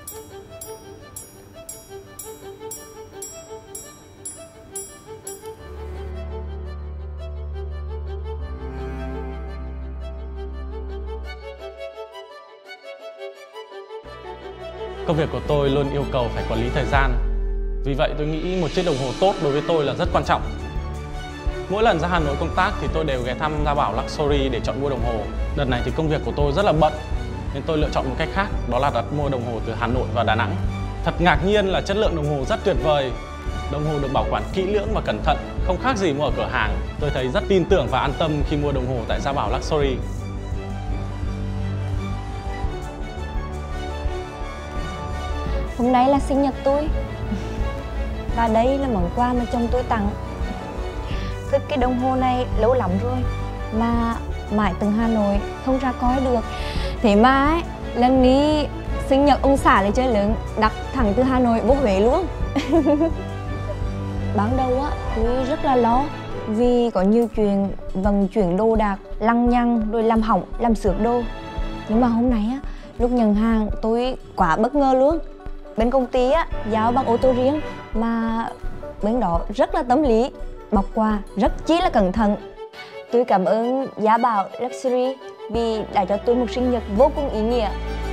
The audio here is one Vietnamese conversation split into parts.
Công việc của tôi luôn yêu cầu phải quản lý thời gian. Vì vậy tôi nghĩ một chiếc đồng hồ tốt đối với tôi là rất quan trọng. Mỗi lần ra Hà Nội công tác thì tôi đều ghé thăm Gia Bảo Luxury để chọn mua đồng hồ. Đợt này thì công việc của tôi rất là bận nên tôi lựa chọn một cách khác, đó là đặt mua đồng hồ từ Hà Nội và Đà Nẵng. Thật ngạc nhiên là chất lượng đồng hồ rất tuyệt vời. Đồng hồ được bảo quản kỹ lưỡng và cẩn thận, không khác gì mua ở cửa hàng. Tôi thấy rất tin tưởng và an tâm khi mua đồng hồ tại Gia Bảo Luxury. Hôm nay là sinh nhật tôi và đây là món quà mà chồng tôi tặng. Thích cái đồng hồ này lâu lắm rồi mà mãi từng Hà Nội không ra coi được. Thế mà ấy, lần ní sinh nhật ông xã lại chơi lớn, đặt thẳng từ Hà Nội vô Huế luôn. Ban đầu á tôi rất là lo vì có nhiều chuyện vận chuyển đồ đạc lăng nhăng rồi làm hỏng làm xước đồ. Nhưng mà hôm nay á lúc nhận hàng tôi quá bất ngờ luôn. Bên công ty á giao bằng ô tô riêng mà bên đó rất là tâm lý, bọc quà rất chí là cẩn thận. Tôi cảm ơn Gia Bảo Luxury vì đã cho tôi một sinh nhật vô cùng ý nghĩa.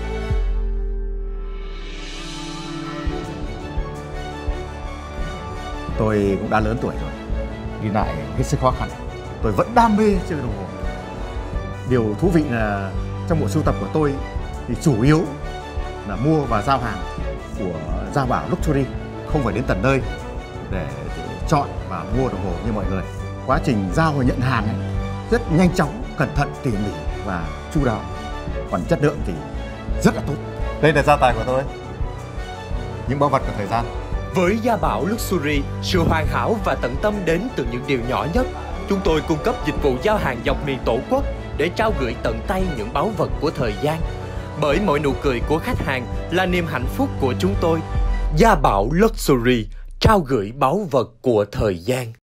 Tôi cũng đã lớn tuổi rồi, đi lại hết sức khó khăn. Tôi vẫn đam mê chơi đồng hồ. Điều thú vị là trong bộ sưu tập của tôi thì chủ yếu là mua và giao hàng của Gia Bảo Luxury, không phải đến tận nơi để chọn và mua đồng hồ như mọi người. Quá trình giao và nhận hàng này rất nhanh chóng, cẩn thận, tỉ mỉ và chu đáo. Còn chất lượng thì rất là tốt. Đây là gia tài của tôi, những báu vật của thời gian. Với Gia Bảo Luxury, sự hoàn hảo và tận tâm đến từ những điều nhỏ nhất. Chúng tôi cung cấp dịch vụ giao hàng dọc miền Tổ quốc để trao gửi tận tay những báu vật của thời gian. Bởi mỗi nụ cười của khách hàng là niềm hạnh phúc của chúng tôi. Gia Bảo Luxury, trao gửi báu vật của thời gian.